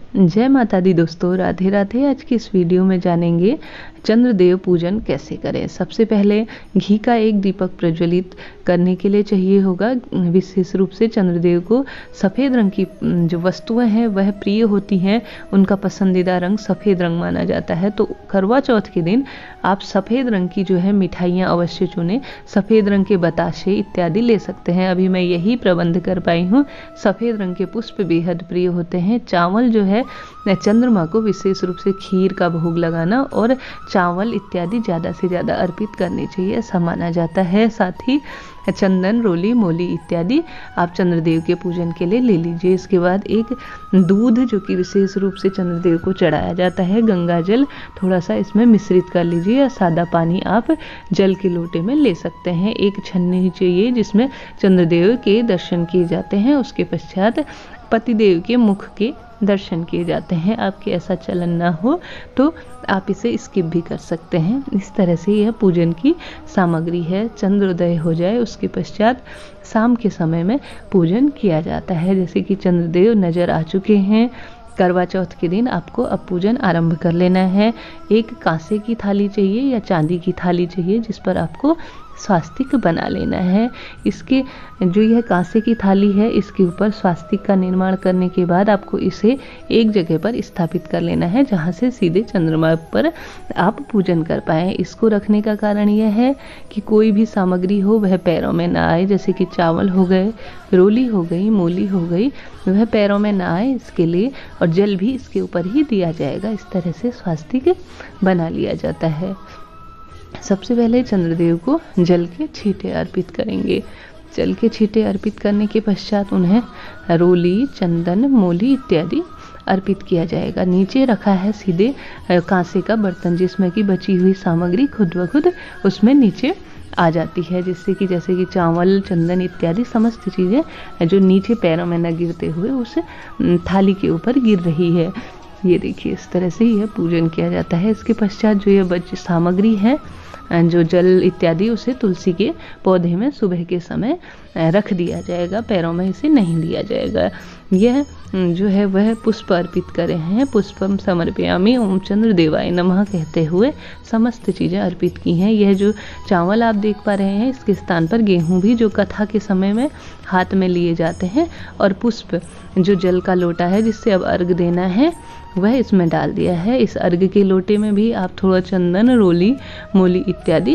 जय माता दी दोस्तों, राधे राधे। आज की इस वीडियो में जानेंगे चंद्रदेव पूजन कैसे करें। सबसे पहले घी का एक दीपक प्रज्वलित करने के लिए चाहिए होगा। विशेष रूप से चंद्रदेव को सफ़ेद रंग की जो वस्तुएं हैं वह प्रिय होती हैं। उनका पसंदीदा रंग सफ़ेद रंग माना जाता है। तो करवा चौथ के दिन आप सफ़ेद रंग की जो है मिठाइयाँ अवश्य चुनें। सफ़ेद रंग के बताशे इत्यादि ले सकते हैं। अभी मैं यही प्रबंध कर पाई हूँ। सफ़ेद रंग के पुष्प बेहद प्रिय होते हैं। चावल जो है चंद्रमा को विशेष रूप से खीर का भोग लगाना और चावल इत्यादि ज़्यादा से ज़्यादा अर्पित करने चाहिए, ऐसा माना जाता है। साथ ही चंदन, रोली, मोली इत्यादि आप चंद्रदेव के पूजन के लिए ले लीजिए। इसके बाद एक दूध जो कि विशेष रूप से चंद्रदेव को चढ़ाया जाता है, गंगा जल थोड़ा सा इसमें मिश्रित कर लीजिए या सादा पानी आप जल के लोटे में ले सकते हैं। एक छन्नी चाहिए जिसमें चंद्रदेव के दर्शन किए जाते हैं। उसके पश्चात पतिदेव के मुख के दर्शन किए जाते हैं। आपके ऐसा चलन ना हो तो आप इसे स्किप भी कर सकते हैं। इस तरह से यह पूजन की सामग्री है। चंद्रोदय हो जाए उसके पश्चात शाम के समय में पूजन किया जाता है। जैसे कि चंद्रदेव नज़र आ चुके हैं। करवा चौथ के दिन आपको अब पूजन आरंभ कर लेना है। एक कांसे की थाली चाहिए या चांदी की थाली चाहिए जिस पर आपको स्वास्तिक बना लेना है। इसके जो यह कांसे की थाली है इसके ऊपर स्वास्तिक का निर्माण करने के बाद आपको इसे एक जगह पर स्थापित कर लेना है जहां से सीधे चंद्रमा पर आप पूजन कर पाएँ। इसको रखने का कारण यह है कि कोई भी सामग्री हो वह पैरों में ना आए। जैसे कि चावल हो गए, रोली हो गई, मूली हो गई, वह पैरों में ना आए इसके लिए, और जल भी इसके ऊपर ही दिया जाएगा। इस तरह से स्वास्तिक बना लिया जाता है। सबसे पहले चंद्रदेव को जल के छींटे अर्पित करेंगे। जल के छींटे अर्पित करने के पश्चात उन्हें रोली, चंदन, मोली इत्यादि अर्पित किया जाएगा। नीचे रखा है सीधे कांसे का बर्तन जिसमें कि बची हुई सामग्री खुद ब खुद उसमें नीचे आ जाती है, जिससे कि जैसे कि चावल, चंदन इत्यादि समस्त चीज़ें जो नीचे पैरों में न गिरते हुए उस थाली के ऊपर गिर रही है। ये देखिए, इस तरह से यह पूजन किया जाता है। इसके पश्चात जो ये बची सामग्री है, जो जल इत्यादि, उसे तुलसी के पौधे में सुबह के समय रख दिया जाएगा। पैरों में इसे नहीं लिया जाएगा। यह जो है वह पुष्प अर्पित करे हैं। पुष्पम समर्पयामि ओम चंद्रदेवाय नमः कहते हुए समस्त चीज़ें अर्पित की हैं। यह जो चावल आप देख पा रहे हैं इसके स्थान पर गेहूं भी जो कथा के समय में हाथ में लिए जाते हैं, और पुष्प जो जल का लोटा है जिससे अब अर्घ देना है वह इसमें डाल दिया है। इस अर्घ के लोटे में भी आप थोड़ा चंदन, रोली, मूली इत्यादि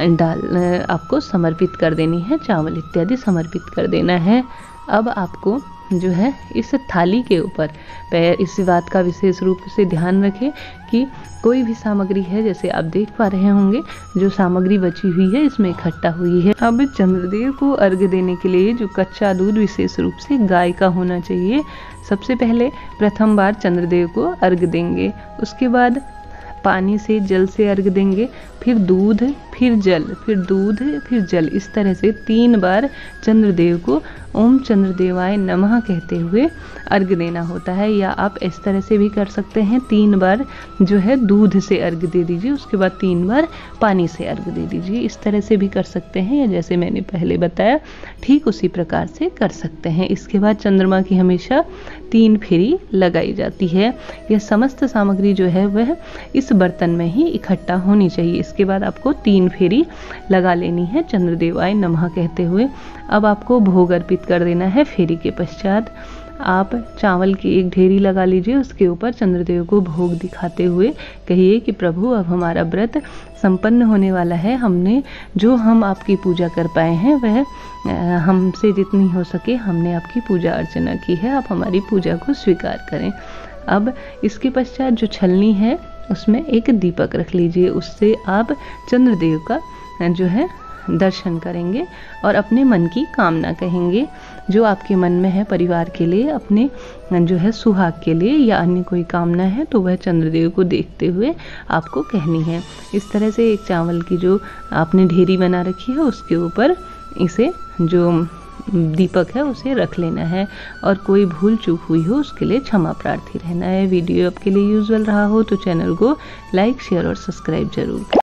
आपको समर्पित कर देनी है। चावल इत्यादि समर्पित कर देना है। अब आपको जो है इस थाली के ऊपर इस बात का विशेष रूप से ध्यान रखें कि कोई भी सामग्री है, जैसे आप देख पा रहे होंगे जो सामग्री बची हुई है इसमें इकट्ठा हुई है। अब चंद्रदेव को अर्घ्य देने के लिए जो कच्चा दूध विशेष रूप से गाय का होना चाहिए। सबसे पहले प्रथम बार चंद्रदेव को अर्घ्य देंगे, उसके बाद पानी से, जल से अर्घ्य देंगे, फिर दूध, फिर जल, फिर दूध, फिर जल। इस तरह से 3 बार चंद्रदेव को ओम चंद्रदेवाय नमः कहते हुए अर्घ्य देना होता है। या आप इस तरह से भी कर सकते हैं, 3 बार जो है दूध से अर्घ्य दे दीजिए, उसके बाद 3 बार पानी से अर्घ्य दे दीजिए। इस तरह से भी कर सकते हैं, या जैसे मैंने पहले बताया ठीक उसी प्रकार से कर सकते हैं। इसके बाद चंद्रमा की हमेशा 3 फेरी लगाई जाती है। यह समस्त सामग्री जो है वह इस बर्तन में ही इकट्ठा होनी चाहिए। इसके बाद आपको 3 फेरी लगा लेनी है चंद्रदेवाय नमः कहते हुए। अब आपको भोग अर्पित कर देना है। फेरी के पश्चात आप चावल की एक ढेरी लगा लीजिए, उसके ऊपर चंद्रदेव को भोग दिखाते हुए कहिए कि प्रभु अब हमारा व्रत संपन्न होने वाला है। हम आपकी पूजा कर पाए हैं वह हमसे जितनी हो सके हमने आपकी पूजा अर्चना की है। आप हमारी पूजा को स्वीकार करें। अब इसके पश्चात जो छलनी है उसमें एक दीपक रख लीजिए। उससे आप चंद्रदेव का जो है दर्शन करेंगे और अपने मन की कामना कहेंगे जो आपके मन में है परिवार के लिए, अपने जो है सुहाग के लिए या अन्य कोई कामना है तो वह चंद्रदेव को देखते हुए आपको कहनी है। इस तरह से एक चावल की जो आपने ढेरी बना रखी है उसके ऊपर इसे जो दीपक है उसे रख लेना है, और कोई भूल चूक हुई हो उसके लिए क्षमा प्रार्थी रहना है। वीडियो आपके लिए यूजुअल रहा हो तो चैनल को लाइक, शेयर और सब्सक्राइब जरूर करें।